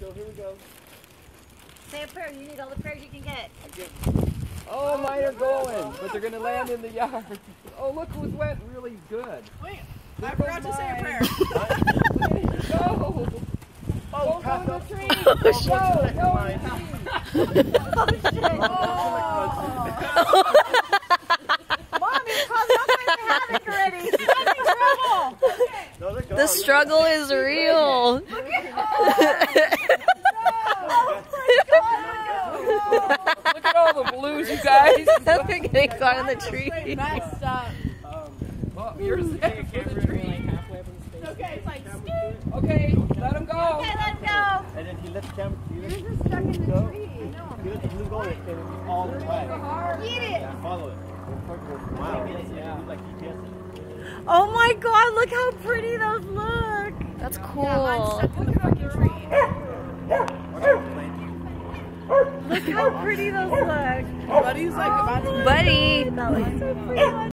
here we go. Say a prayer. You need all the prayers you can get. Oh, mine are going, but they're going to land in the yard. Oh, look who's went really good. Wait, I forgot to say a prayer. Go! Oh, go in the tree! Oh, shit. Go in the tree! Mommy, cause I'm in havoc already. I'm in trouble. No, they're gone. The struggle is real. Oh Look at all the blues, you guys. They're getting caught in the tree. Messed up. Oh, you're safe for the tree. Okay, it's like Okay, let him go. Okay, let's go. And then he let the camera. Yours is stuck in the tree. He let the blue go and all the way. Get it. Yeah, follow it. Wow. Yeah. Like GPS. Oh my god, look how pretty those look. That's cool. Look how pretty those look. Buddy's like about to. Buddy. That looks so pretty.